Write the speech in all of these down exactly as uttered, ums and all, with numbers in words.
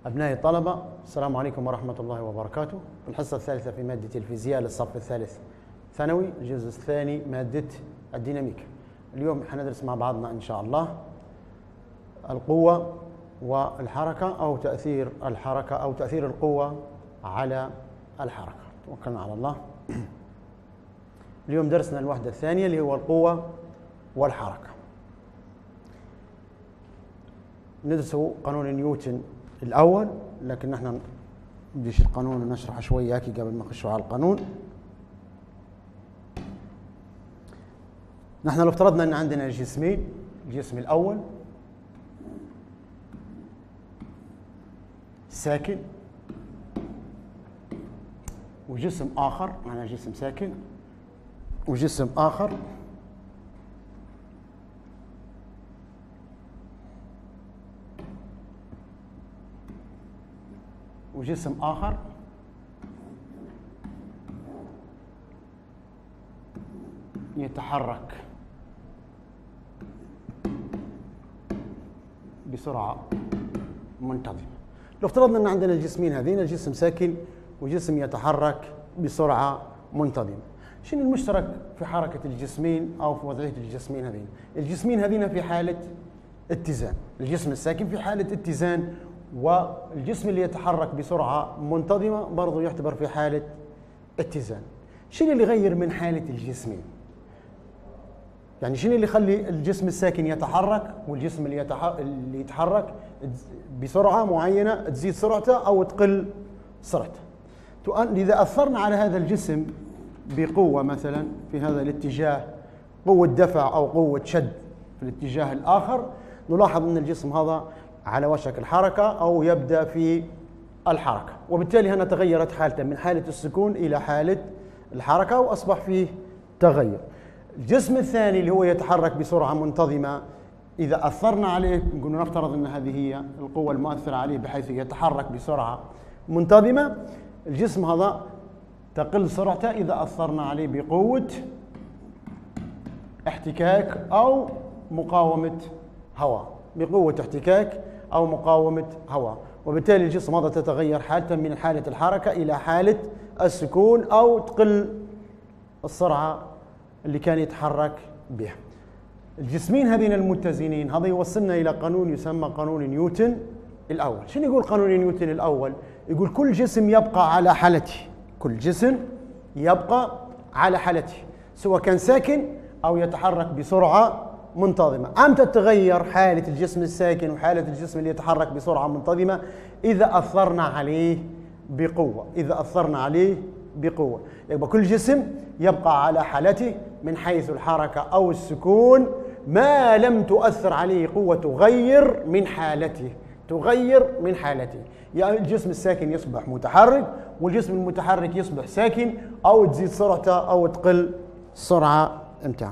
أبنائي الطلبة، السلام عليكم ورحمة الله وبركاته. الحصة الثالثة في مادة الفيزياء للصف الثالث ثانوي، الجزء الثاني مادة الديناميكا. اليوم حندرس مع بعضنا إن شاء الله القوة والحركة أو تأثير الحركة أو تأثير القوة على الحركة. توكلنا على الله. اليوم درسنا الوحدة الثانية اللي هو القوة والحركة. ندرس قانون نيوتن الأول، لكن نحن بديش القانون ونشرحه شوية هيك قبل ما نخش على القانون. نحن لو افترضنا أن عندنا جسمين، الجسم الأول ساكن وجسم آخر، معنا جسم ساكن وجسم آخر وجسم آخر يتحرك بسرعة منتظمة. لو افترضنا أن عندنا الجسمين هذين، جسم ساكن وجسم يتحرك بسرعة منتظمة، شنو المشترك في حركة الجسمين أو في وضعية الجسمين هذين؟ الجسمين هذين في حالة اتزان، الجسم الساكن في حالة اتزان، والجسم اللي يتحرك بسرعة منتظمة برضو يعتبر في حالة اتزان. شنو اللي يغير من حالة الجسمين؟ يعني شنو اللي يخلي الجسم الساكن يتحرك والجسم اللي, يتح... اللي يتحرك بسرعة معينة تزيد سرعته أو تقل سرعته؟ إذا أثرنا على هذا الجسم بقوة مثلا في هذا الاتجاه، قوة دفع أو قوة شد في الاتجاه الآخر، نلاحظ أن الجسم هذا على وشك الحركة أو يبدأ في الحركة، وبالتالي هنا تغيرت حالته من حالة السكون إلى حالة الحركة وأصبح فيه تغير. الجسم الثاني اللي هو يتحرك بسرعة منتظمة، إذا أثرنا عليه، نقول نفترض أن هذه هي القوة المؤثرة عليه بحيث يتحرك بسرعة منتظمة، الجسم هذا تقل سرعته إذا أثرنا عليه بقوة احتكاك أو مقاومة هواء، بقوة احتكاك أو مقاومة هواء، وبالتالي الجسم هذا تتغير حالته من حالة الحركة إلى حالة السكون أو تقل السرعة اللي كان يتحرك بها. الجسمين هذين المتزنين، هذا يوصلنا إلى قانون يسمى قانون نيوتن الأول. شنو يقول قانون نيوتن الأول؟ يقول كل جسم يبقى على حالته، كل جسم يبقى على حالته سواء كان ساكن أو يتحرك بسرعة منتظمة. أمتى تتغير حالة الجسم الساكن وحالة الجسم اللي يتحرك بسرعة منتظمة؟ إذا أثرنا عليه بقوة، إذا أثرنا عليه بقوة. يبقى كل جسم يبقى على حالته من حيث الحركة أو السكون ما لم تؤثر عليه قوة تغير من حالته، تغير من حالته. يعني الجسم الساكن يصبح متحرك والجسم المتحرك يصبح ساكن، أو تزيد سرعته أو تقل السرعة متاعه.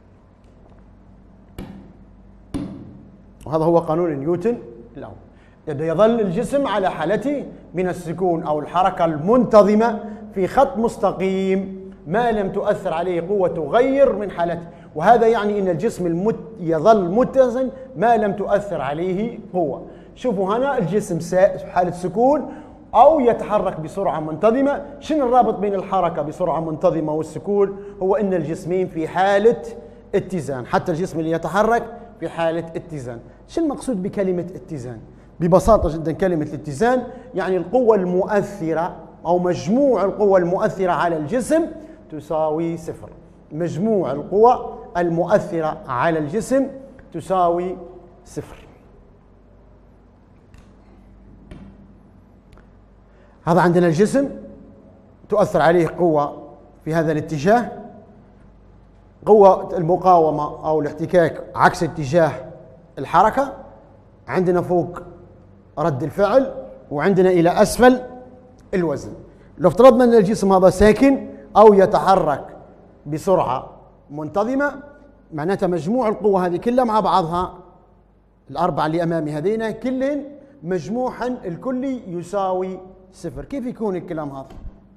وهذا هو قانون نيوتن الأول. يبدأ يظل الجسم على حالته من السكون أو الحركة المنتظمة في خط مستقيم ما لم تؤثر عليه قوة تغير من حالته، وهذا يعني أن الجسم المت يظل متزن ما لم تؤثر عليه قوة. شوفوا هنا الجسم في حالة سكون أو يتحرك بسرعة منتظمة. شنو الرابط بين الحركة بسرعة منتظمة والسكون؟ هو أن الجسمين في حالة اتزان، حتى الجسم اللي يتحرك في حالة اتزان. شو المقصود بكلمة اتزان؟ ببساطة جدا كلمة الاتزان يعني القوة المؤثرة أو مجموع القوة المؤثرة على الجسم تساوي صفر. مجموع القوى المؤثرة على الجسم تساوي صفر. هذا عندنا الجسم تؤثر عليه قوة في هذا الاتجاه، قوة المقاومة أو الاحتكاك عكس اتجاه الحركة، عندنا فوق رد الفعل، وعندنا إلى أسفل الوزن. لو افترضنا أن الجسم هذا ساكن أو يتحرك بسرعة منتظمة، معناتها مجموع القوة هذه كلها مع بعضها، الأربعة اللي أمامي هذين كلهن مجموعا الكلي يساوي صفر. كيف يكون الكلام هذا؟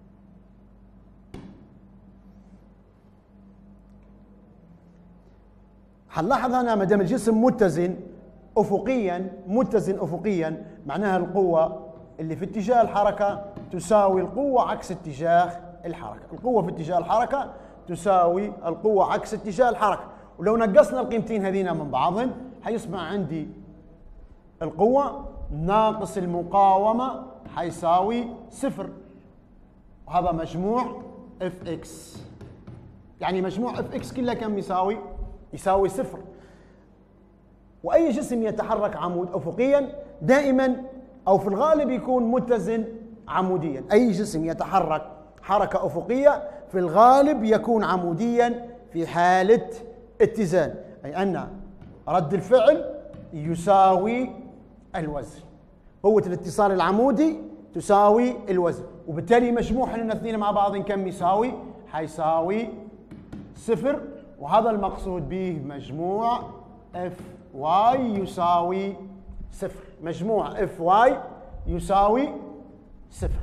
هنلاحظ هنا ما دام الجسم متزن افقيا، متزن افقيا، معناها القوه اللي في اتجاه الحركة تساوي القوة عكس اتجاه الحركة. القوة في اتجاه الحركة تساوي القوة عكس اتجاه الحركة، ولو نقصنا القيمتين هذين من بعضهم حيصبح عندي القوة ناقص المقاومة حيساوي صفر، وهذا مجموع اف اكس. يعني مجموع اف اكس كله كم يساوي؟ يساوي صفر. واي جسم يتحرك عمود افقيا دائما او في الغالب يكون متزن عموديا. اي جسم يتحرك حركة افقية في الغالب يكون عموديا في حالة اتزان، اي ان رد الفعل يساوي الوزن. قوة الاتصال العمودي تساوي الوزن، وبالتالي مجموع الاثنين مع بعض كم يساوي؟ حيساوي صفر، وهذا المقصود به مجموع اف واي يساوي صفر. مجموع اف واي يساوي صفر.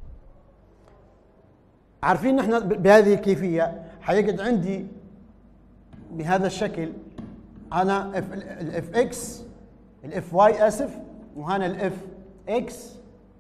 عارفين نحن بهذه الكيفية حيقعد عندي بهذا الشكل، انا اف الاف اكس الاف واي اسف، وهنا الاف اكس،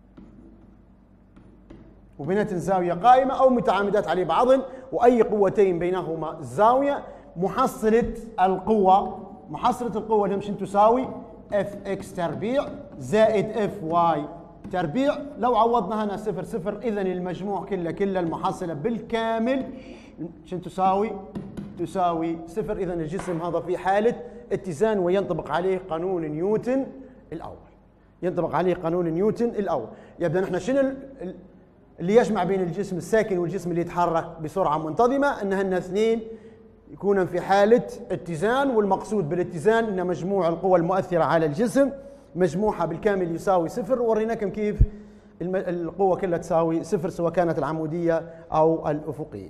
وبيناتن زاوية قائمة أو متعامدات على بعضهن، وأي قوتين بينهما زاوية. محصلة القوة محصلة القوة لمشن تساوي اف اكس تربيع زائد اف واي تربيع. لو عوضنا هنا صفر صفر، إذا المجموع كله كله المحصلة بالكامل شن تساوي؟ تساوي صفر. إذا الجسم هذا في حالة اتزان وينطبق عليه قانون نيوتن الأول. ينطبق عليه قانون نيوتن الأول. يبدأ نحن شنو اللي يجمع بين الجسم الساكن والجسم اللي يتحرك بسرعة منتظمة؟ أنهن اثنين يكونن في حالة اتزان، والمقصود بالاتزان أن مجموع القوى المؤثرة على الجسم مجموعها بالكامل يساوي صفر. وريناكم كيف القوة كلها تساوي صفر سواء كانت العمودية أو الأفقية.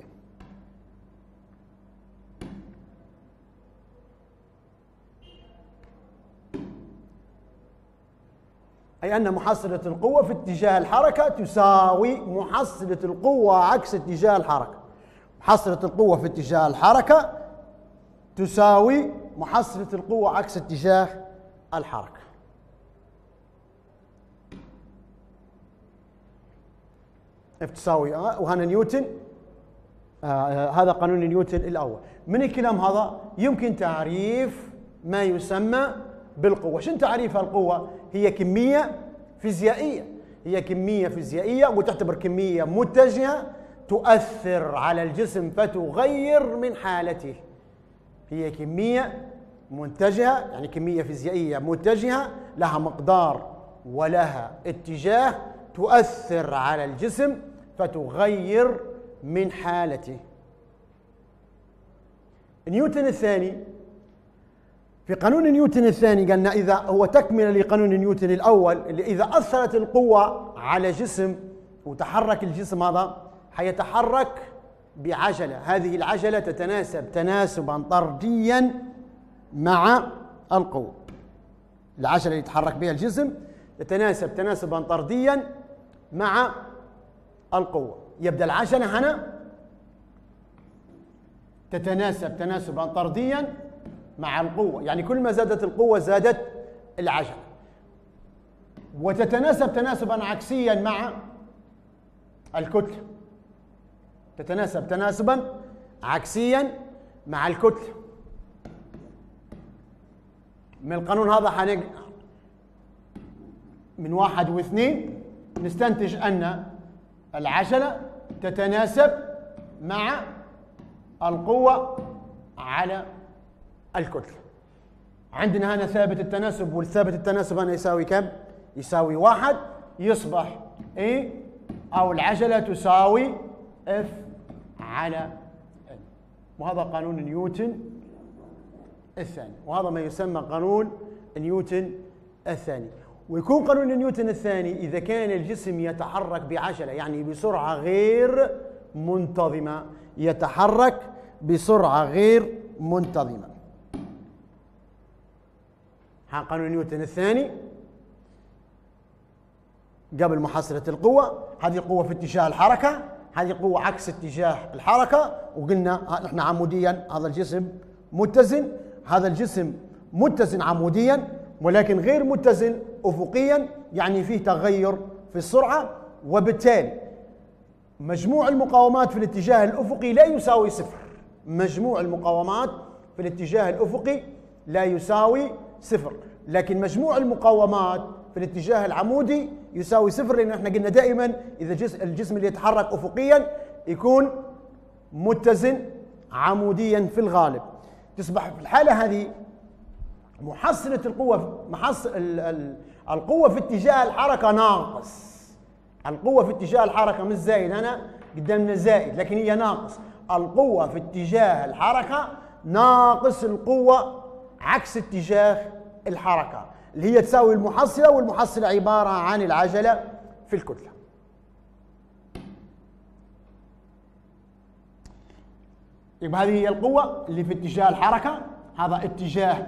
أي أن محصلة القوة في اتجاه الحركة تساوي محصلة القوة عكس اتجاه الحركة. محصلة القوة في اتجاه الحركة تساوي محصلة القوة عكس اتجاه الحركة. اف تساوي اه وهنا نيوتن. آه هذا قانون نيوتن الأول. من الكلام هذا يمكن تعريف ما يسمى بالقوة. شنو تعريف القوة؟ هي كمية فيزيائية. هي كمية فيزيائية وتعتبر كمية متجهة تؤثر على الجسم فتغير من حالته. هي كمية متجهة، يعني كمية فيزيائية متجهة لها مقدار ولها اتجاه تؤثر على الجسم فتغير من حالته. نيوتن الثاني في قانون نيوتن الثاني قالنا إذا هو تكملة لقانون نيوتن الأول، اللي إذا أثرت القوة على جسم وتحرك الجسم هذا حيتحرك بعجلة. هذه العجلة تتناسب تناسبا طرديا مع القوة. العجلة اللي يتحرك بها الجسم تتناسب تناسبا طرديا مع القوة. يبدأ العجلة هنا تتناسب تناسبا طرديا مع القوة، يعني كل ما زادت القوة زادت العجلة، وتتناسب تناسبا عكسيا مع الكتلة. تتناسب تناسبا عكسيا مع الكتلة. من القانون هذا حنق من واحد واثنين نستنتج أن العجلة تتناسب مع القوة على الكتلة. عندنا هنا ثابت التناسب، والثابت التناسب هنا يساوي كم؟ يساوي واحد. يصبح ايه او العجلة تساوي اف على ال. وهذا قانون نيوتن الثاني، وهذا ما يسمى قانون نيوتن الثاني. ويكون قانون نيوتن الثاني إذا كان الجسم يتحرك بعجلة، يعني بسرعة غير منتظمة. يتحرك بسرعة غير منتظمة. قانون نيوتن الثاني قبل محصلة القوة، هذه قوة في اتجاه الحركة، هذه قوة عكس اتجاه الحركة. وقلنا نحن عموديا هذا الجسم متزن، هذا الجسم متزن عموديا ولكن غير متزن أفقيا، يعني فيه تغير في السرعة، وبالتالي مجموع المقاومات في الاتجاه الأفقي لا يساوي صفر. مجموع المقاومات في الاتجاه الأفقي لا يساوي صفر، لكن مجموع المقاومات في الاتجاه العمودي يساوي صفر، لأن احنا قلنا دائما إذا الجسم اللي يتحرك أفقيا يكون متزن عموديا في الغالب. تصبح في الحالة هذه محصلة القوة محصل القوة في اتجاه الحركة ناقص. القوة في اتجاه الحركة مش زائد، هنا قدامنا زائد لكن هي ناقص. القوة في اتجاه الحركة ناقص القوة عكس اتجاه الحركة، اللي هي تساوي المحصلة، والمحصلة عبارة عن العجلة في الكتلة. يبقى هذه هي القوة اللي في اتجاه الحركة، هذا اتجاه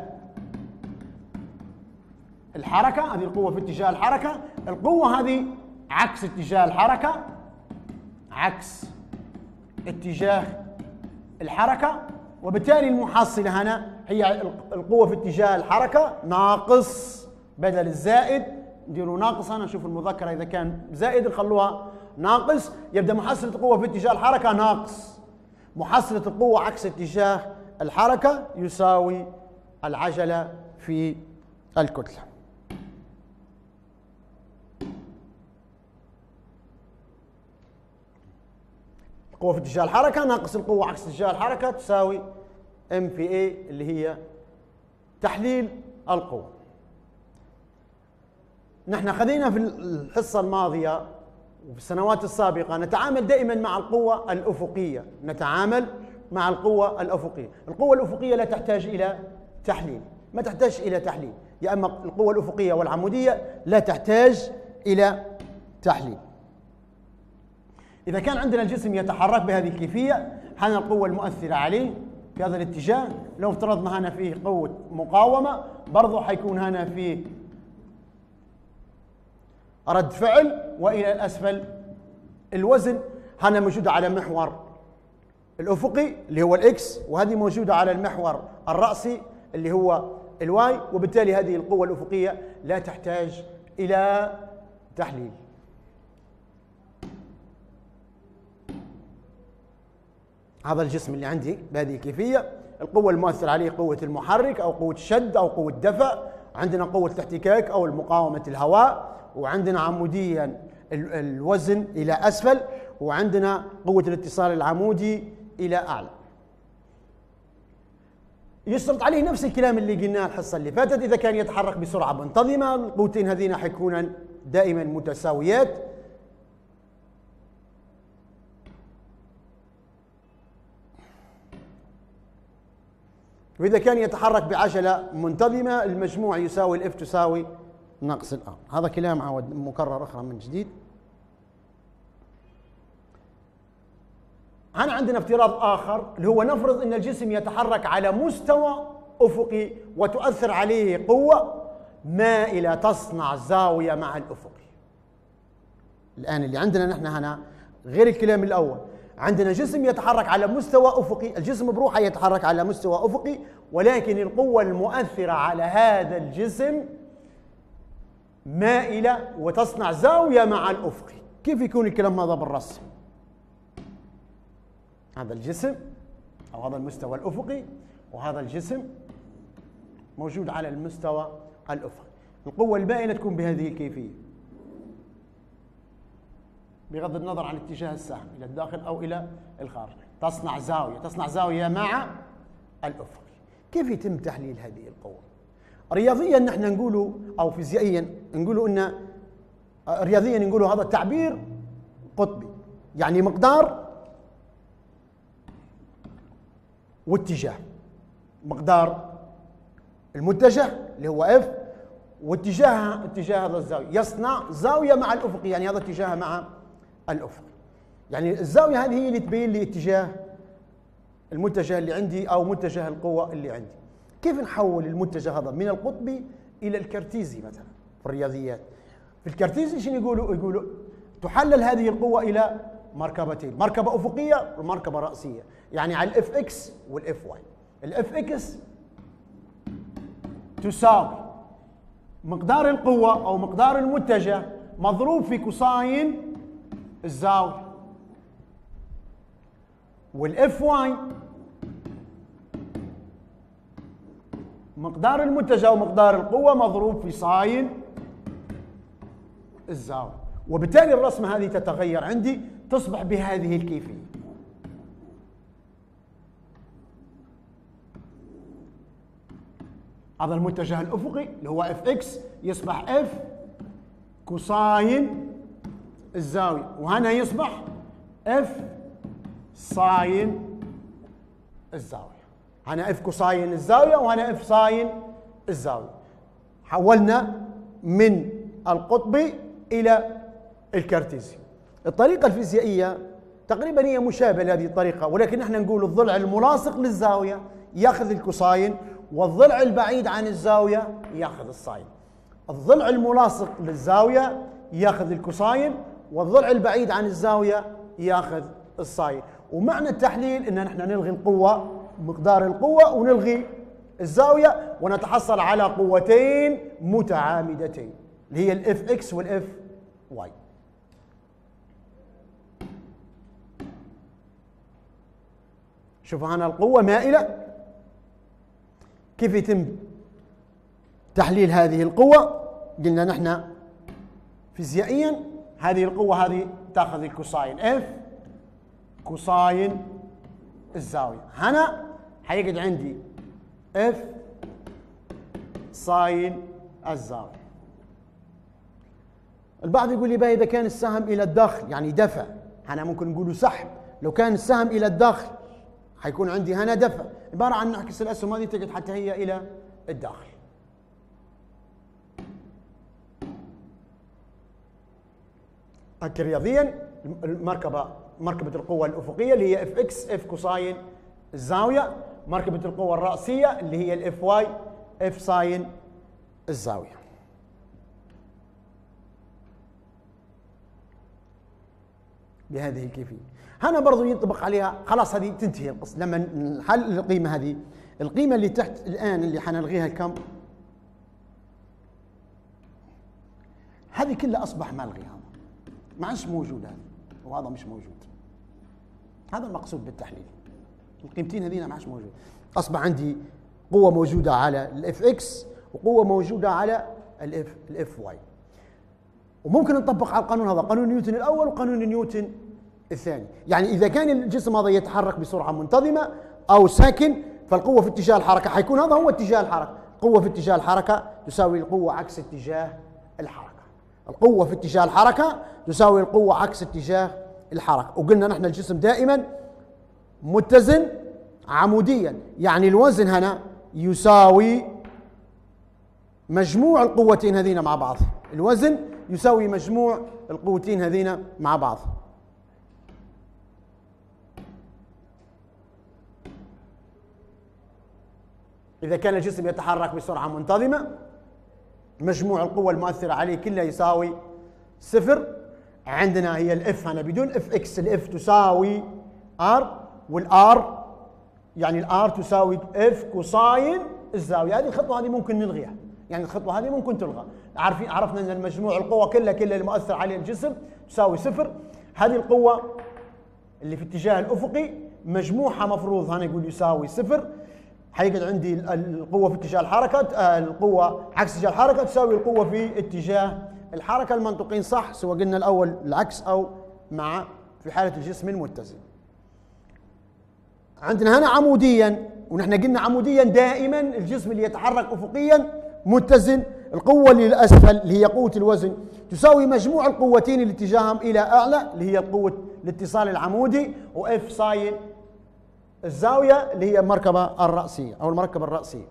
الحركة، هذه القوة في اتجاه الحركة. القوة هذه عكس اتجاه الحركة، عكس اتجاه الحركة، وبالتالي المحصلة هنا هي القوة في اتجاه الحركة ناقص، بدل الزائد نديروا ناقص. هنا نشوف المذكرة إذا كان زائد نخلوها ناقص، يبدأ محصلة القوة في اتجاه الحركة ناقص. محصلة القوة عكس اتجاه الحركة يساوي العجلة في الكتلة. القوة في اتجاه الحركة ناقص القوة عكس اتجاه الحركة تساوي ام في اي، اللي هي تحليل القوة. نحن خذينا في الحصة الماضية وفي السنوات السابقة نتعامل دائما مع القوة الأفقية، نتعامل مع القوة الأفقية. القوة الأفقية لا تحتاج إلى تحليل، ما تحتاج إلى تحليل، يا أما القوة الأفقية والعمودية لا تحتاج إلى تحليل. إذا كان عندنا الجسم يتحرك بهذه الكيفية، هنا القوة المؤثرة عليه في هذا الاتجاه، لو افترضنا هنا فيه قوة مقاومة برضو حيكون هنا فيه رد فعل، وإلى الأسفل الوزن. هنا موجودة على محور الأفقي اللي هو الإكس، وهذه موجودة على المحور الرأسي اللي هو الواي، وبالتالي هذه القوة الأفقية لا تحتاج إلى تحليل. هذا الجسم اللي عندي بهذه الكيفية، القوة المؤثرة عليه قوة المحرك أو قوة الشد أو قوة دفع، عندنا قوة الاحتكاك أو مقاومة الهواء، وعندنا عموديا الوزن إلى أسفل، وعندنا قوة الاتصال العمودي إلى أعلى. يشترط عليه نفس الكلام اللي قلناه الحصة اللي فاتت، إذا كان يتحرك بسرعة منتظمة القوتين هذين حيكونوا دائما متساويات. وإذا كان يتحرك بعجلة منتظمة المجموع يساوي الإف تساوي ناقص الآر. هذا كلام عاود مكرر أخرى من جديد. هنا عندنا افتراض آخر اللي هو نفرض أن الجسم يتحرك على مستوى أفقي وتؤثر عليه قوة مائلة تصنع زاوية مع الأفقي. الآن اللي عندنا نحن هنا غير الكلام الأول، عندنا جسم يتحرك على مستوى أفقي، الجسم بروحه يتحرك على مستوى أفقي، ولكن القوة المؤثرة على هذا الجسم مائلة وتصنع زاوية مع الأفقي. كيف يكون الكلام هذا بالرسم؟ هذا الجسم أو هذا المستوى الأفقي، وهذا الجسم موجود على المستوى الأفقي. القوة المائلة تكون بهذه الكيفية بغض النظر عن اتجاه السهم إلى الداخل أو إلى الخارج، تصنع زاوية تصنع زاوية مع الأفقي. كيف يتم تحليل هذه القوة؟ رياضيا نحن نقولوا أو فيزيائيا نقولوا أن رياضيا نقولوا هذا التعبير قطبي، يعني مقدار واتجاه. مقدار المتجه اللي هو اف، واتجاه اتجاه هذا الزاوية يصنع زاوية مع الأفقي، يعني هذا اتجاه مع الأفقي. يعني الزاوية هذه هي اللي تبين لي اتجاه المتجه اللي عندي أو متجه القوة اللي عندي. كيف نحول المتجه هذا من القطبي إلى الكرتيزي مثلا في الرياضيات؟ في الكرتيزي شنو يقولوا؟ يقولوا تحلل هذه القوة إلى مركبتين، مركبة أفقية ومركبة رأسية، يعني على الاف اكس والاف واي. الاف اكس تساوي مقدار القوة أو مقدار المتجه مضروب في كوساين الزاوية، والاف واي مقدار المتجه ومقدار القوة مضروب في ساين الزاوية، وبالتالي الرسمة هذه تتغير عندي تصبح بهذه الكيفية. هذا المتجه الأفقي اللي هو اف اكس يصبح اف كوساين الزاوية، وهنا يصبح اف ساين الزاوية. هنا اف كوساين الزاوية وهنا اف ساين الزاوية. حولنا من القطبي إلى الكارتيزي. الطريقة الفيزيائية تقريبا هي مشابهة لهذه الطريقة، ولكن احنا نقول الضلع الملاصق للزاوية ياخذ الكوساين، والضلع البعيد عن الزاوية ياخذ الساين. الضلع الملاصق للزاوية ياخذ الكوساين، والضلع البعيد عن الزاوية ياخذ الساين. ومعنى التحليل ان نحن نلغي القوة، مقدار القوة، ونلغي الزاوية، ونتحصل على قوتين متعامدتين اللي هي الاف اكس والاف واي. شوفوا هنا القوة مائلة، كيف يتم تحليل هذه القوة؟ قلنا نحن فيزيائيا هذه القوة هذه تاخذ الكوساين اف كوساين الزاوية. هنا حيقعد عندي اف ساين الزاوية. البعض يقول لي بقى إذا كان السهم إلى الداخل يعني دفع، هنا ممكن نقوله سحب. لو كان السهم إلى الداخل حيكون عندي هنا دفع، عبارة عن نعكس الأسهم هذه تقعد حتى هي إلى الداخل. هكا رياضيا المركبة مركبة القوة الأفقية اللي هي اف اكس اف كوساين الزاوية، مركبة القوة الرأسية اللي هي الاف واي اف ساين الزاوية. بهذه الكيفية. هنا برضو ينطبق عليها، خلاص هذه تنتهي القصة لما نحل القيمة هذه. القيمة اللي تحت الآن اللي حنلغيها كم؟ هذه كلها أصبح ملغي، هذا ما عادش موجود، هذا وهذا مش موجود. هذا المقصود بالتحليل. القيمتين هذين ما عادش موجود. أصبح عندي قوة موجودة على الاف اكس وقوة موجودة على الاف الاف واي. وممكن نطبق على القانون هذا، قانون نيوتن الأول وقانون نيوتن الثاني. يعني إذا كان الجسم هذا يتحرك بسرعة منتظمة أو ساكن، فالقوة في اتجاه الحركة حيكون هذا هو اتجاه الحركة. القوة في اتجاه الحركة تساوي القوة عكس اتجاه الحركة. القوة في اتجاه الحركة تساوي القوة عكس اتجاه الحركة. وقلنا نحن الجسم دائما متزن عموديا، يعني الوزن هنا يساوي مجموع القوتين هذين مع بعض. الوزن يساوي مجموع القوتين هذين مع بعض. إذا كان الجسم يتحرك بسرعة منتظمة، مجموع القوة المؤثرة عليه كلها يساوي صفر. عندنا هي الاف هنا بدون اف اكس، الاف تساوي ار، والار يعني الار تساوي اف كوساين الزاوية. هذه الخطوة هذه ممكن نلغيها، يعني الخطوة هذه ممكن تلغى. عارفين عرفنا ان المجموع القوة كلها كلها المؤثر عليه الجسم تساوي صفر. هذه القوة اللي في اتجاه الأفقي مجموعها مفروض هنا يقول يساوي صفر. حيقعد عندي القوة في اتجاه الحركة، القوة عكس اتجاه الحركة تساوي القوة في اتجاه الحركة. المنطقين صح، سواء قلنا الأول العكس أو مع في حالة الجسم المتزن. عندنا هنا عموديا، ونحن قلنا عموديا دائما الجسم اللي يتحرك أفقيا متزن. القوة اللي للأسفل اللي هي قوة الوزن تساوي مجموع القوتين اللي اتجاههم إلى أعلى اللي هي قوة الاتصال العمودي، وإف ساين الزاوية اللي هي المركبة الرأسية أو المركبة الرأسية.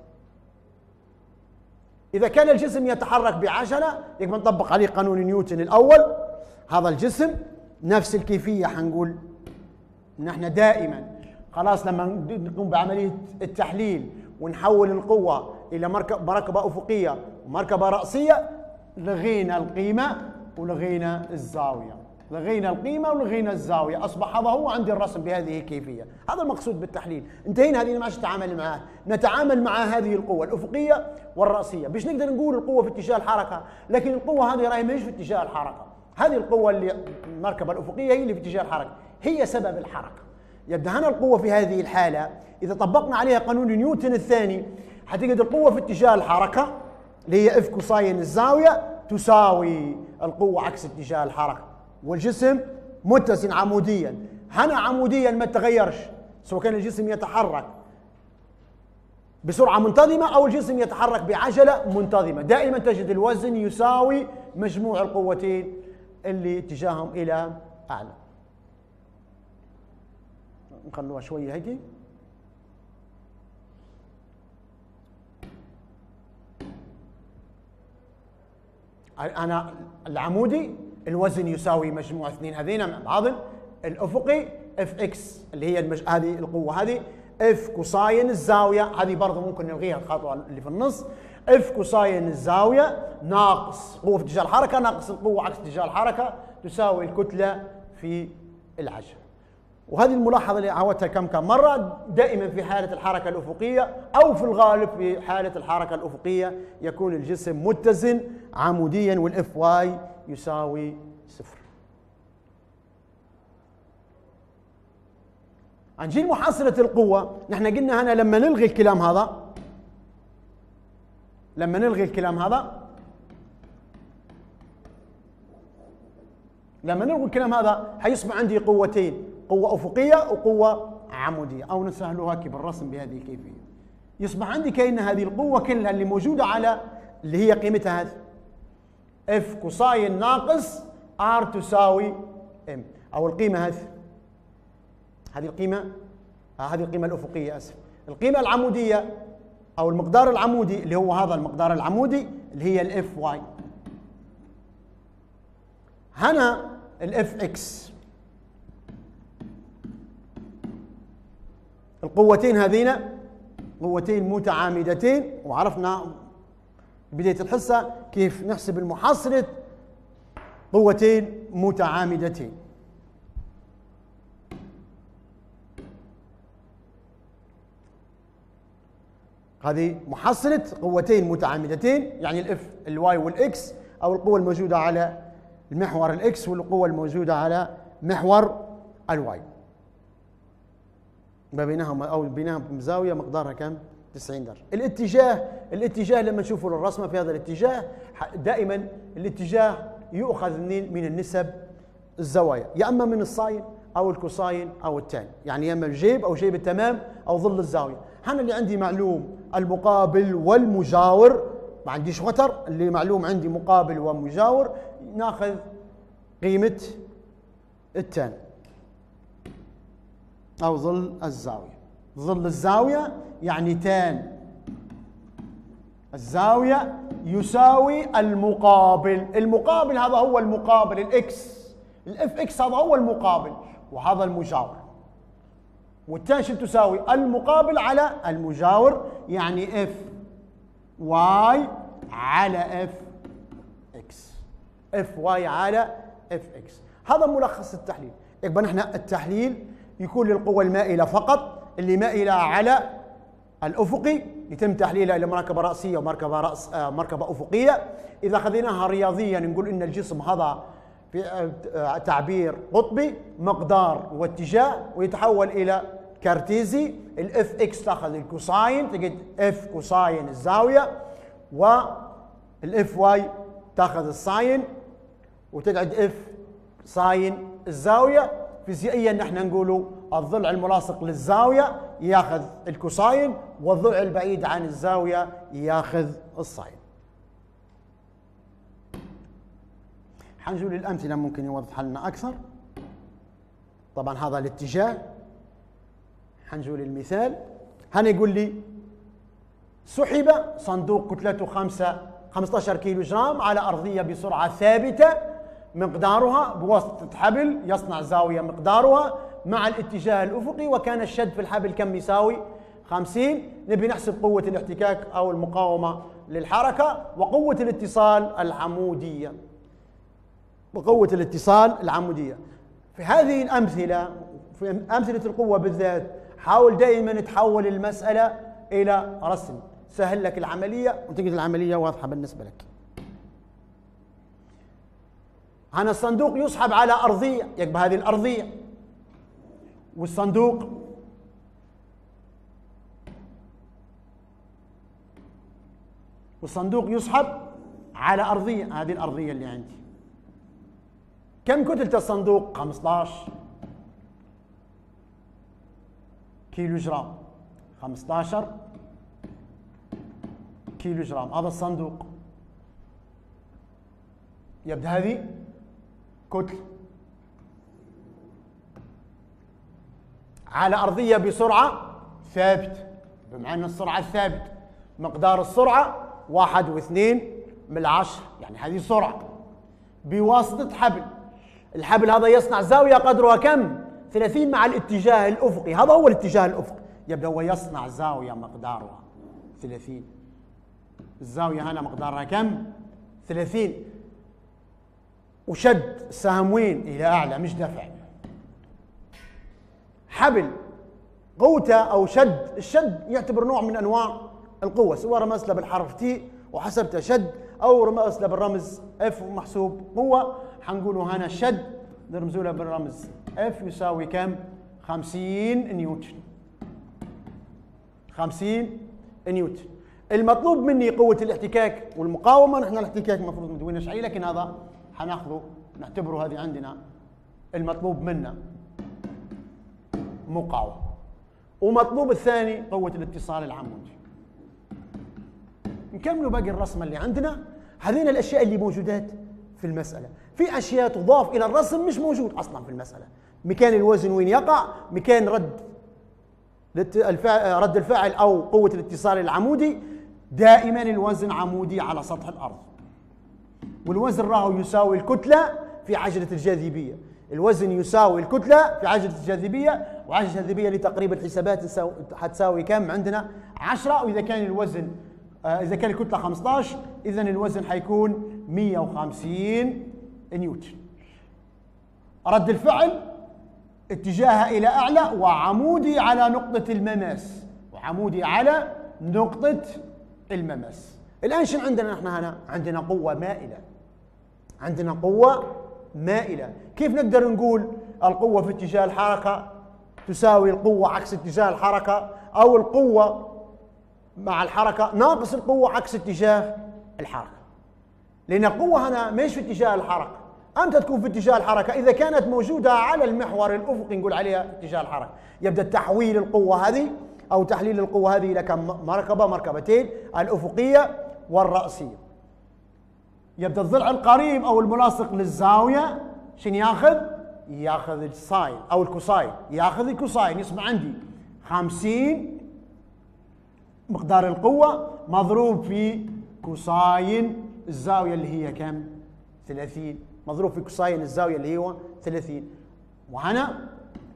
إذا كان الجسم يتحرك بعجلة يبقى نطبق عليه قانون نيوتن الأول. هذا الجسم نفس الكيفية، حنقول نحن دائما خلاص لما نقوم بعملية التحليل ونحول القوة إلى مركبة أفقية ومركبة رأسية، لغينا القيمة ولغينا الزاوية، لغينا القيمة ولغينا الزاوية، أصبح هذا هو عندي الرسم بهذه الكيفية. هذا المقصود بالتحليل. انتهينا، هذه ما عادش نتعامل معها، نتعامل مع هذه القوة الأفقية والرأسية. باش نقدر نقول القوة في اتجاه الحركة، لكن القوة هذه راهي ماهيش في اتجاه الحركة. هذه القوة اللي المركبة الأفقية هي اللي في اتجاه الحركة، هي سبب الحركة. يبدأ هنا القوة في هذه الحالة إذا طبقنا عليها قانون نيوتن الثاني، حتجد القوة في اتجاه الحركة اللي هي اف كوساين الزاوية تساوي القوة عكس اتجاه الحركة، والجسم متزن عموديا. هنا عموديا ما تغيرش، سواء كان الجسم يتحرك بسرعة منتظمة أو الجسم يتحرك بعجلة منتظمة، دائما تجد الوزن يساوي مجموع القوتين اللي اتجاههم إلى أعلى. نخلوها شوية هيك. أنا العمودي الوزن يساوي مجموع اثنين هذين مع بعض، الأفقي اف اكس اللي هي المج... هذه القوة هذه اف كوساين الزاوية، هذه برضه ممكن نلغيها الخطوة اللي في النص، اف كوساين الزاوية ناقص قوة في اتجاه الحركة ناقص القوة عكس اتجاه الحركة تساوي الكتلة في العجلة. وهذه الملاحظة اللي عودتها كم كم مرة، دائما في حالة الحركة الأفقية أو في الغالب في حالة الحركة الأفقية يكون الجسم متزن عموديا والاف واي يساوي صفر. نجي محصلة القوة، نحن قلنا هنا لما نلغي الكلام هذا، لما نلغي الكلام هذا لما نلغي الكلام هذا حيصبح عندي قوتين، قوة أفقية وقوة عمودية، أو نسهلها هيك بالرسم بهذه الكيفية. يصبح عندي كأن هذه القوة كلها اللي موجودة على اللي هي قيمتها هذه اف كوساين ناقص ار تساوي ام، أو القيمة هذه هذه القيمة آه هذه القيمة الأفقية أسف، القيمة العمودية أو المقدار العمودي اللي هو هذا المقدار العمودي اللي هي الاف واي. هنا الاف اكس، القوتين هذين قوتين متعامدتين، وعرفنا بداية الحصة كيف نحسب المحصلة قوتين متعامدتين. هذه محصلة قوتين متعامدتين، يعني الاف الواي والاكس، او القوة الموجودة على المحور الاكس والقوة الموجودة على محور الواي، ما بينهما او بينهم زاوية مقدارها كم؟ تسعين درجة. الاتجاه الاتجاه لما نشوفوا الرسمة في هذا الاتجاه، دائما الاتجاه يؤخذ منين؟ من النسب الزوايا، يا اما من الساين او الكوساين او التان، يعني يا اما الجيب او جيب التمام او ظل الزاوية. هنا اللي عندي معلوم المقابل والمجاور، ما عنديش وتر، اللي معلوم عندي مقابل ومجاور، ناخذ قيمة التان أو ظل الزاوية. ظل الزاوية يعني تان الزاوية يساوي المقابل، المقابل هذا هو المقابل الاكس، الاف اكس هذا هو المقابل وهذا المجاور، والتان شو تساوي؟ المقابل على المجاور، يعني اف واي على اف اكس، اف واي على اف اكس. هذا ملخص التحليل. يبقى نحن التحليل يكون للقوة المائلة فقط، اللي مائلة على الأفقي يتم تحليلها إلى مركبة رأسية ومركبة رأس آه مركبة أفقية. إذا أخذناها رياضيا نقول إن الجسم هذا في آه تعبير قطبي، مقدار واتجاه، ويتحول إلى كارتيزي. الاف اكس تاخذ الكوساين، تجد اف كوساين الزاوية، والاف واي تاخذ الساين وتقعد اف ساين الزاوية. فيزيائيا نحن نقولوا الضلع الملاصق للزاوية ياخذ الكوساين، والضلع البعيد عن الزاوية ياخذ الساين. حنجول الأمثلة ممكن يوضح لنا أكثر. طبعا هذا الاتجاه. حنجول المثال. هنا يقول لي سحب صندوق كتلته خمسة خمسة عشر كيلو جرام على أرضية بسرعة ثابتة، مقدارها بواسطة حبل يصنع زاوية مقدارها مع الاتجاه الأفقي، وكان الشد في الحبل كم يساوي؟ خمسين. نبي نحسب قوة الاحتكاك أو المقاومة للحركة وقوة الاتصال العمودية. بقوة الاتصال العمودية. في هذه الأمثلة، في أمثلة القوة بالذات، حاول دائما تحول المسألة إلى رسم، سهل لك العملية وتجد العملية واضحة بالنسبة لك. هنا الصندوق يسحب على أرضية، يكبه هذه الأرضية، والصندوق والصندوق يسحب على أرضية، هذه الأرضية اللي عندي. كم كتلة الصندوق؟ خمسة عشر كيلو جرام، خمسة عشر كيلو جرام، هذا الصندوق. يبدأ هذه كتلة على أرضية بسرعة ثابتة، بمعنى السرعة الثابتة، مقدار السرعة واحد واثنين من العشر، يعني هذه سرعة بواسطة حبل. الحبل هذا يصنع زاوية قدرها كم؟ ثلاثين مع الاتجاه الأفقي، هذا هو الاتجاه الأفقي. يبدأ هو يصنع زاوية مقدارها ثلاثين. الزاوية هنا مقدارها كم؟ ثلاثين. وشد السهم وين؟ إلى أعلى، مش دفع. حبل قوته أو شد، الشد يعتبر نوع من أنواع القوة، سواء رمزت له بالحرف تي وحسبته شد، أو رمزت له بالرمز اف ومحسوب قوة. حنقولوا هنا الشد نرمزوا له بالرمز اف يساوي كم؟ خمسين نيوتن. خمسين نيوتن. المطلوب مني قوة الاحتكاك والمقاومة. نحن الاحتكاك المفروض مدوينه شيء، لكن هذا حناخذه نعتبره هذه عندنا المطلوب منا مقاومة. ومطلوب الثاني قوة الاتصال العمودي. نكملوا باقي الرسمة اللي عندنا. هذين الأشياء اللي موجودات في المسألة. في أشياء تضاف إلى الرسم مش موجود أصلا في المسألة. مكان الوزن وين يقع، مكان رد رد الفعل أو قوة الاتصال العمودي. دائما الوزن عمودي على سطح الأرض، والوزن راهو يساوي الكتلة في عجلة الجاذبية. الوزن يساوي الكتلة في عجلة الجاذبية، وعجلة الجاذبية لتقريب الحسابات حتساوي كم عندنا؟ عشرة. وإذا كان الوزن آه إذا كان الكتلة خمسة عشر، إذا الوزن حيكون مئة وخمسين نيوتن. رد الفعل اتجاهها إلى أعلى وعمودي على نقطة المماس، وعمودي على نقطة المماس. الآن شنو عندنا نحن هنا؟ عندنا قوة مائلة. عندنا قوة مائلة. كيف نقدر نقول القوة في اتجاه الحركة تساوي القوة عكس اتجاه الحركة، أو القوة مع الحركة ناقص القوة عكس اتجاه الحركة؟ لأن القوة هنا مش في اتجاه الحركة. أمتى تكون في اتجاه الحركة؟ إذا كانت موجودة على المحور الأفقي نقول عليها اتجاه الحركة. يبدأ تحويل القوة هذه أو تحليل القوة هذه إلى كم مركبة؟ مركبتين، الأفقية والرأسية. يبدأ الضلع القريب أو الملاصق للزاوية شنو ياخذ؟ ياخذ الساين أو الكوساين، ياخذ الكوساين. يصبح عندي خمسين مقدار القوة مضروب في كوساين الزاوية اللي هي كم؟ ثلاثين، مضروب في كوساين الزاوية اللي هو ثلاثين. وهنا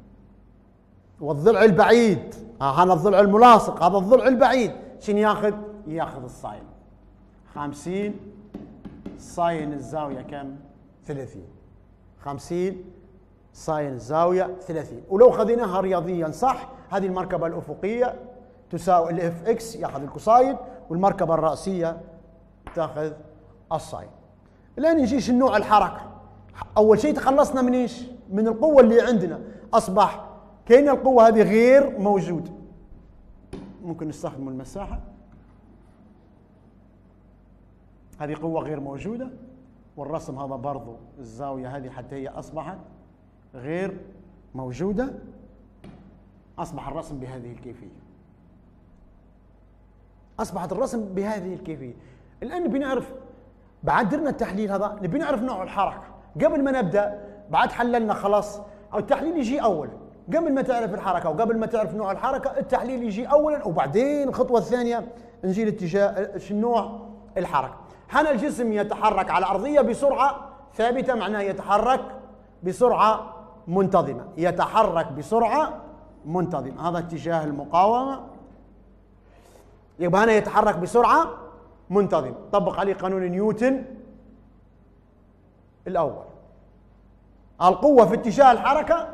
والضلع البعيد، هذا الضلع الملاصق، هذا الضلع البعيد شنو ياخذ؟ ياخذ الساين. خمسين ساين الزاوية كم؟ ثلاثين. خمسين ساين الزاوية ثلاثين. ولو خذيناها رياضيا صح، هذه المركبة الأفقية تساوي الاف اكس ياخذ الكوساين، والمركبة الرأسية تاخذ الساين. الآن نجيش النوع الحركة. أول شيء تخلصنا من ايش؟ من القوة اللي عندنا. أصبح كأن القوة هذه غير موجودة. ممكن نستخدم المساحة. هذه قوة غير موجودة، والرسم هذا برضو الزاوية هذه حتى هي أصبحت غير موجودة. أصبح الرسم بهذه الكيفية. أصبحت الرسم بهذه الكيفية. الآن نبي نعرف، بعد درنا التحليل هذا، نبي نعرف نوع الحركة. قبل ما نبدأ، بعد حللنا خلاص، أو التحليل يجي أولا. قبل ما تعرف الحركة وقبل ما تعرف نوع الحركة، التحليل يجي أولا، وبعدين الخطوة الثانية نجي لاتجاه نوع الحركة. حنا الجسم يتحرك على أرضية بسرعة ثابتة، معناه يتحرك بسرعة منتظمة. يتحرك بسرعة منتظمة، هذا اتجاه المقاومة. يبقى هنا يتحرك بسرعة منتظمة. طبق عليه قانون نيوتن الأول. القوة في اتجاه الحركة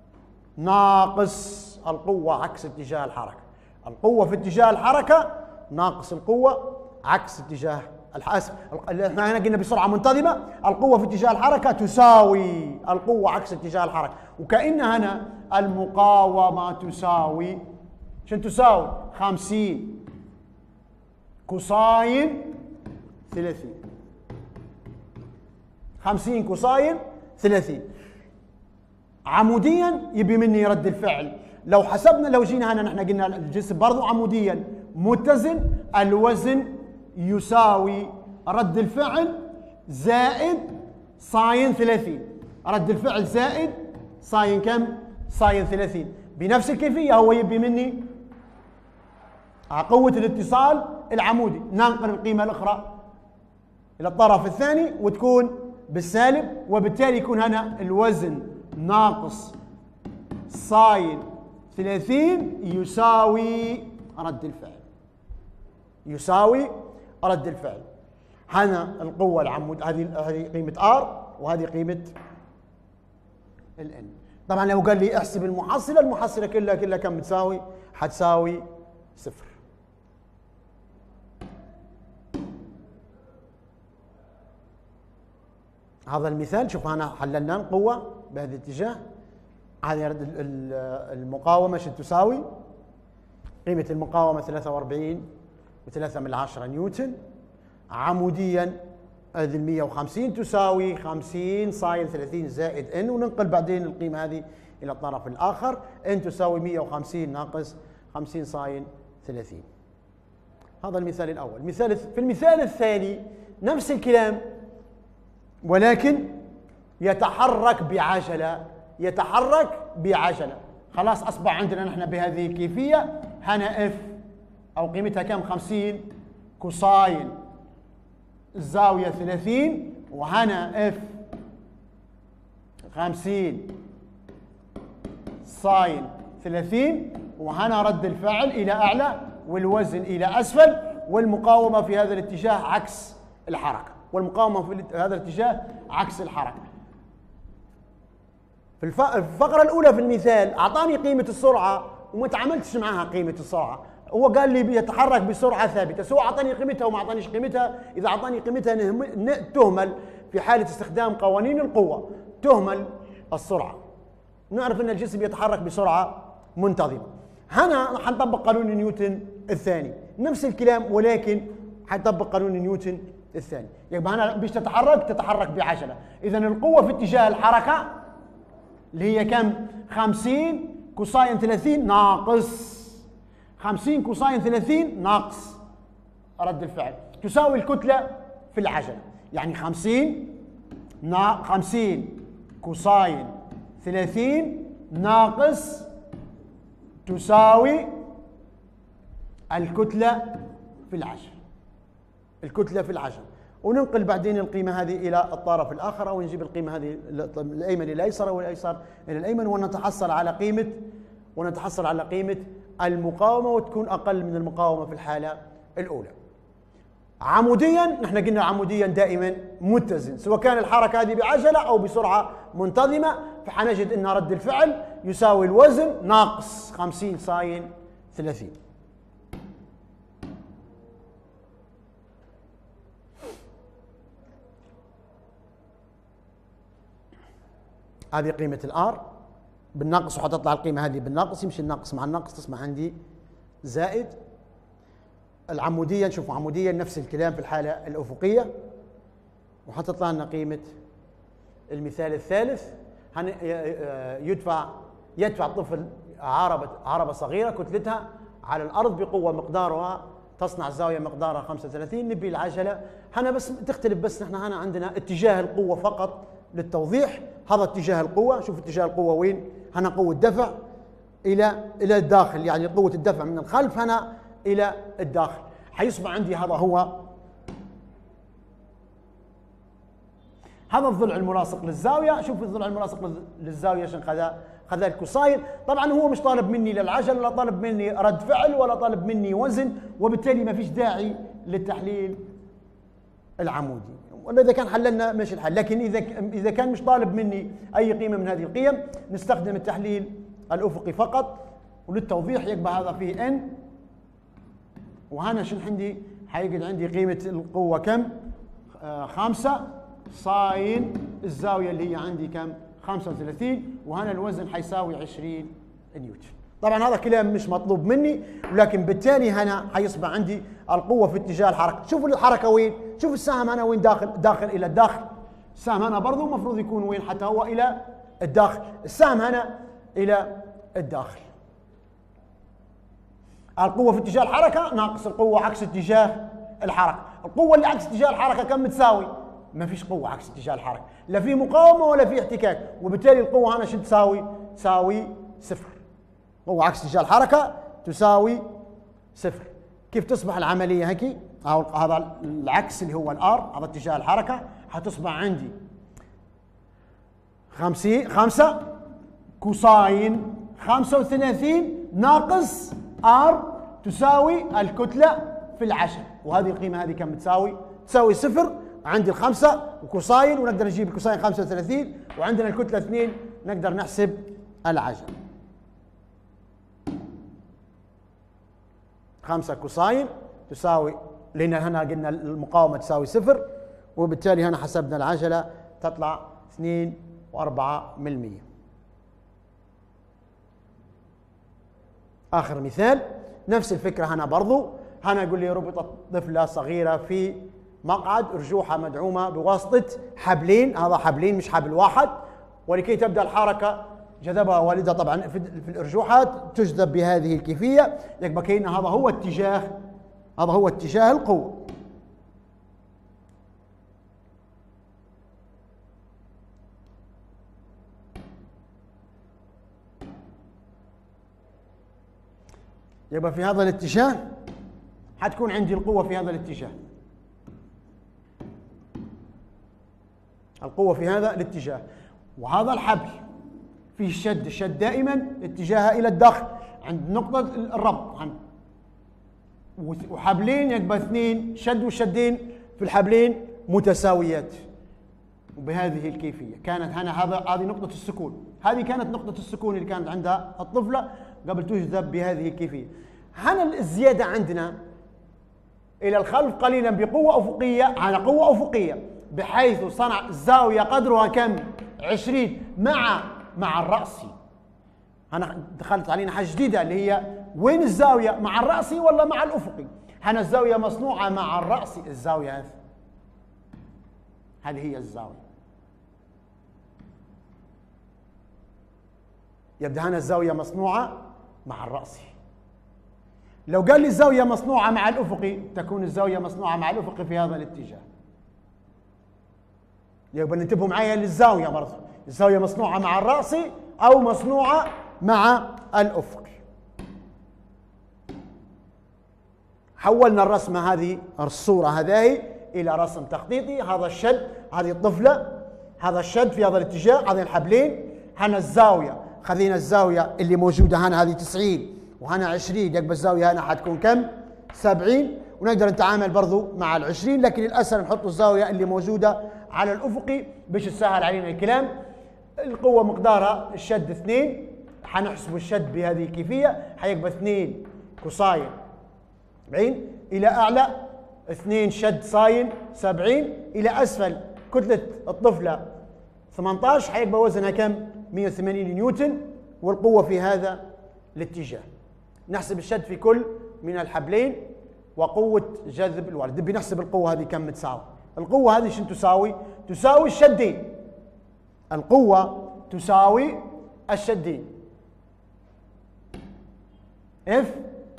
ناقص القوة عكس اتجاه الحركة. القوة في اتجاه الحركة ناقص القوة عكس اتجاه الحاسب. احنا هنا قلنا بسرعة منتظمة، القوة في اتجاه الحركة تساوي القوة عكس اتجاه الحركة، وكأن هنا المقاومة تساوي شنو تساوي؟ خمسين كوساين ثلاثين. خمسين كوساين ثلاثين. عموديا يبي مني رد الفعل. لو حسبنا لو جينا هنا نحن قلنا الجسم برضو عموديا متزن، الوزن يساوي رد الفعل زائد ساين ثلاثين. رد الفعل زائد ساين كم؟ ساين ثلاثين. بنفس الكيفية هو يبي مني قوة الاتصال العمودي، ننقل القيمة الأخرى إلى الطرف الثاني وتكون بالسالب، وبالتالي يكون هنا الوزن ناقص ساين ثلاثين يساوي رد الفعل. يساوي رد الفعل. هنا القوة العمود، هذه هذه قيمة R وهذه قيمة ال N. طبعا لو قال لي احسب المحصلة، المحصلة كلها كلها كم بتساوي؟ حتساوي صفر. هذا المثال شوف هنا حللنا القوة بهذا الاتجاه. هذه المقاومة شو تساوي؟ قيمة المقاومة ثلاثة وأربعين وثلاثة من عشرة نيوتن. عموديا هذه ال مئة وخمسين تساوي خمسين ساين ثلاثين زائد ان، وننقل بعدين القيمة هذه إلى الطرف الآخر. ان تساوي مئة وخمسين ناقص خمسين ساين ثلاثين. هذا المثال الأول. المثال في المثال الثاني نفس الكلام، ولكن يتحرك بعجلة. يتحرك بعجلة. خلاص أصبح عندنا نحن بهذه الكيفية هنا اف أو قيمتها كم؟ خمسين كوساين الزاوية ثلاثين، وهنا اف خمسين ساين ثلاثين، وهنا رد الفعل إلى أعلى والوزن إلى أسفل، والمقاومة في هذا الاتجاه عكس الحركة. والمقاومة في هذا الاتجاه عكس الحركة. في الفقرة الأولى في المثال أعطاني قيمة السرعة وما تعاملتش معها قيمة السرعة. هو قال لي بيتحرك بسرعة ثابتة، سواء أعطاني قيمتها وما أعطانيش قيمتها. إذا أعطاني قيمتها تهمل في حالة استخدام قوانين القوة، تهمل السرعة. نعرف أن الجسم يتحرك بسرعة منتظمة. هنا حنطبق قانون نيوتن الثاني، نفس الكلام ولكن حنطبق قانون نيوتن الثاني. يبقى هنا باش تتحرك تتحرك بعجلة. إذا القوة في اتجاه الحركة اللي هي كم؟ خمسين كوساين ثلاثين ناقص خمسين كوساين ثلاثين ناقص رد الفعل تساوي الكتلة في العجلة. يعني خمسين نا خمسين كوساين ثلاثين ناقص تساوي الكتلة في العجلة. الكتلة في العجلة. وننقل بعدين القيمة هذه إلى الطرف الآخر، أو نجيب القيمة هذه الأيمن إلى الأيسر والأيسر إلى الأيمن، ونتحصل على قيمة ونتحصل على قيمة المقاومة، وتكون أقل من المقاومة في الحالة الأولى. عموديا نحن قلنا عموديا دائما متزن، سواء كان الحركة هذه بعجلة أو بسرعة منتظمة، فحنجد أن رد الفعل يساوي الوزن ناقص خمسين ساين ثلاثين. هذه قيمة الآر بالناقص، وحتطلع القيمة هذه بالناقص، يمشي الناقص مع الناقص تصبح عندي زائد. العمودية نشوف عمودية نفس الكلام في الحالة الأفقية، وحتطلع لنا قيمة المثال الثالث. يدفع يدفع الطفل عربة عربة صغيرة كتلتها على الأرض بقوة مقدارها تصنع زاوية مقدارها خمسة وثلاثين. نبي العجلة هنا بس تختلف، بس نحن هنا عندنا اتجاه القوة فقط للتوضيح. هذا اتجاه القوة، شوف اتجاه القوة وين؟ هنا قوة دفع إلى إلى الداخل، يعني قوة الدفع من الخلف هنا إلى الداخل. حيصبح عندي هذا هو هذا الضلع الملاصق للزاوية. شوف الضلع الملاصق للزاوية شن خذا؟ خذا الكوساين. طبعا هو مش طالب مني للعجل، ولا طالب مني رد فعل، ولا طالب مني وزن، وبالتالي ما فيش داعي للتحليل العمودي، ولا اذا كان حللنا ماشي الحل. لكن اذا اذا كان مش طالب مني اي قيمه من هذه القيم نستخدم التحليل الافقي فقط. وللتوضيح يبقى هذا فيه ان، وهنا شنو عندي؟ حيقعد عندي قيمه القوه كم؟ آه خمسة ساين الزاويه اللي هي عندي كم؟ خمسة وثلاثين، وهنا الوزن حيساوي عشرين نيوتن. طبعا هذا كلام مش مطلوب مني، ولكن بالتالي هنا حيصبح عندي القوه في اتجاه الحركه. شوفوا الحركه وين؟ شوف السهم هنا وين داخل؟ داخل الى الداخل. السهم هنا برضه المفروض يكون وين؟ حتى هو الى الداخل. السهم هنا الى الداخل. القوه في اتجاه الحركه ناقص القوه عكس اتجاه الحركه. القوه اللي عكس اتجاه الحركه كم تساوي؟ ما فيش قوه عكس اتجاه الحركه، لا في مقاومه ولا في احتكاك، وبالتالي القوه هنا شو تساوي؟ تساوي صفر. قوه عكس اتجاه الحركه تساوي صفر. كيف تصبح العمليه هيك؟ او هذا العكس اللي هو الار، هذا اتجاه الحركه، حتصبح عندي خمسة خمسة كوساين خمسة وثلاثين ناقص ار تساوي الكتله في العشر، وهذه القيمه هذه كم تساوي؟ تساوي صفر. عندي الخمسه وكوساين، ونقدر نجيب الكوساين خمسة وثلاثين، وعندنا الكتله اثنين، نقدر نحسب العجل. خمسة كوساين تساوي، لان هنا قلنا المقاومه تساوي صفر، وبالتالي هنا حسبنا العجله تطلع اثنين وأربعة بالمئة. اخر مثال نفس الفكره هنا برضو. هنا يقول لي ربطت طفله صغيره في مقعد ارجوحه مدعومه بواسطه حبلين، هذا حبلين مش حبل واحد، ولكي تبدا الحركه جذبها والدها. طبعا في الارجوحات تجذب بهذه الكيفيه، يبقى كأن هذا هو اتجاه هذا هو اتجاه القوه. يبقى في هذا الاتجاه حتكون عندي القوه في هذا الاتجاه، القوه في هذا الاتجاه، وهذا الحبل فيه الشد، الشد دائما اتجاهها الى الداخل عند نقطه الربط، وحبلين يبقى اثنين شد، والشدين في الحبلين متساويات. وبهذه الكيفيه كانت هنا هذا هذه نقطه السكون، هذه كانت نقطه السكون اللي كانت عندها الطفله قبل تجذب بهذه الكيفيه. هنا الزياده عندنا الى الخلف قليلا بقوه افقيه، هنا قوه افقيه بحيث صنع الزاويه قدرها كم؟ عشرين مع مع الرأسي. هنا دخلت علينا حاجه جديده اللي هي وين الزاويه؟ مع الرأسي ولا مع الافقي؟ هنا الزاويه مصنوعه مع الرأسي، الزاويه هذه هذه هي الزاويه. يبدأ هنا الزاويه مصنوعه مع الرأسي. لو قال لي الزاويه مصنوعه مع الافقي تكون الزاويه مصنوعه مع الافقي في هذا الاتجاه. يبقى انتبهوا معايا للزاويه برضه، الزاويه مصنوعه مع الرأسي او مصنوعه مع الافقي. حولنا الرسمه هذه الصوره هذه الى رسم تخطيطي. هذا الشد، هذه الطفله، هذا الشد في هذا الاتجاه، هذين الحبلين. هنا الزاويه، خذينا الزاويه اللي موجوده هنا هذه تسعين وهنا عشرين، يبقى الزاويه هنا حتكون كم؟ سبعين. ونقدر نتعامل برضو مع العشرين، لكن الاسهل نحط الزاويه اللي موجوده على الافقي باش تسهل علينا الكلام. القوه مقدارها الشد اثنين، حنحسب الشد بهذه الكيفيه، حيبقى اثنين كوساين سبعين الى اعلى اثنين شد ساين سبعين الى اسفل كتله الطفله ثمانية عشر، حيبقى وزنها كم؟ مئة وثمانين نيوتن، والقوه في هذا الاتجاه. نحسب الشد في كل من الحبلين وقوه جذب الوالد. نبي نحسب القوه هذه كم تساوي. القوه هذه شنو تساوي؟ تساوي الشدين. القوه تساوي الشدين. اف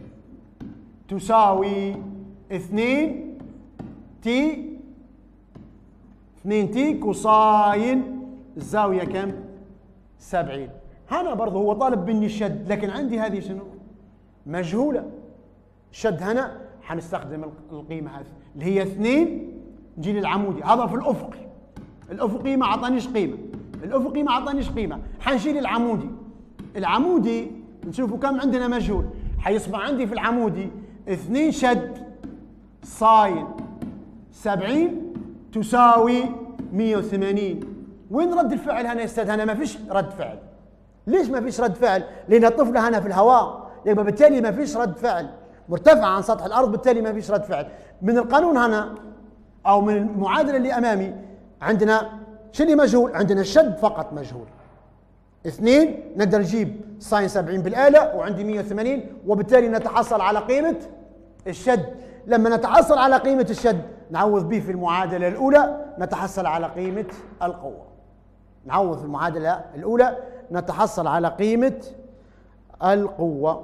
تساوي اثنين تي اثنين تي كوساين الزاويه كم؟ سبعين. هنا برضه هو طالب مني الشد، لكن عندي هذه شنو؟ مجهوله. الشد هنا حنستخدم القيمه هذه اللي هي اثنين، نجي للعمودي، هذا في الافقي. الافقي ما اعطانيش قيمه، الافقي ما اعطانيش قيمه، حنشيل العمودي. العمودي نشوفوا كم عندنا مجهول، حيصبح عندي في العمودي اثنين شد ساين سبعين تساوي مئة وثمانين. وين رد الفعل هنا يا استاذ؟ هنا ما فيش رد فعل. ليش ما فيش رد فعل؟ لأن الطفلة هنا في الهواء، يبقى بالتالي ما فيش رد فعل، مرتفعة عن سطح الأرض، بالتالي ما فيش رد فعل. من القانون هنا أو من المعادلة اللي أمامي عندنا شو اللي مجهول؟ عندنا الشد فقط مجهول. اثنين نقدر نجيب ساين سبعين بالآلة وعندي مئة وثمانين، وبالتالي نتحصل على قيمة الشد. لما نتحصل على قيمة الشد نعوض به في المعادلة الأولى نتحصل على قيمة القوة. نعوض في المعادلة الأولى نتحصل على قيمة القوة.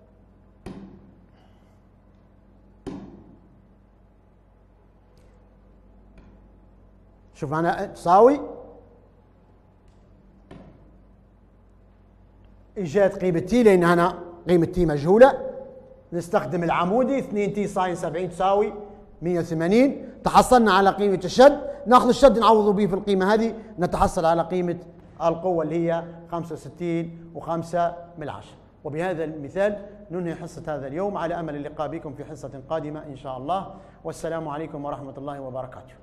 شوف أنا تساوي إيجاد قيمة تي، لأن هنا قيمة تي مجهولة، نستخدم العمودي اثنين تي ساين سبعين تساوي مئة وثمانين. تحصلنا على قيمة الشد، ناخذ الشد نعوض به في القيمة هذه نتحصل على قيمة القوة اللي هي خمسة وستين وخمسة من عشرة. وبهذا المثال ننهي حصة هذا اليوم، على أمل اللقاء بكم في حصة قادمة إن شاء الله، والسلام عليكم ورحمة الله وبركاته.